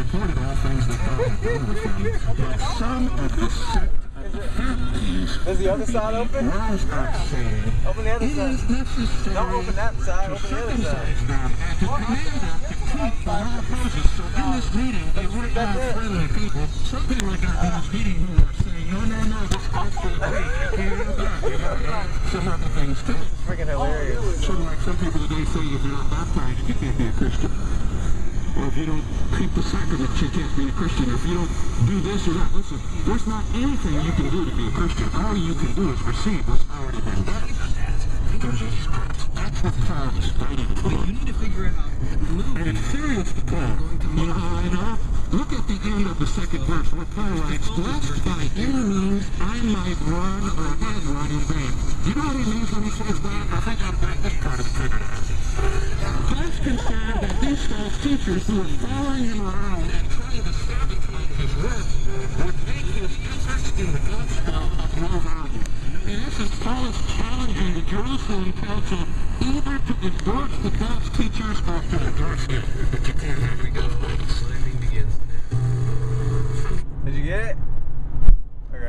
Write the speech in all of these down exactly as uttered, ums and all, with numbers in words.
reported all things that God had done with them, but some of the sect of the Pharisees, is the other side open? rose up saying, Open the other it side. is necessary Don't open that side, to open the other side. circumcise them and to command them to keep the law of Moses. So in this meeting, it went out friendly people. Some people I got in this meeting who are saying, no, no, no, this gospel is weak. You know that, you know, and some other things too. This is freaking hilarious. So like some people today say, if you're not baptized, you can't be a Christian. Or if you don't keep the sacraments, you can't be a Christian. If you don't do this or that, listen, there's not anything you can do to be a Christian. All you can do is receive what's already been done. That's what Paul is fighting for. But you need to figure out moving. And it's serious to Paul. You know how I know? Look at the end of the second verse where Paul writes, lest by any means I might run or had run in vain. You know what he means when he says that? I think I've got this part of the figured out. Paul's concerned that these false teachers who are following him around and trying to sabotage his work would make his efforts in the gospel of no value. In essence, Paul is challenging the Jerusalem council either to endorse the false teachers or to endorse him. But you can't have it both ways. Slamming begins now. Did you get it? Okay.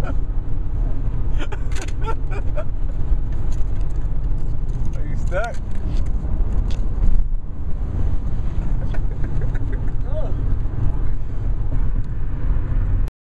Are you stuck?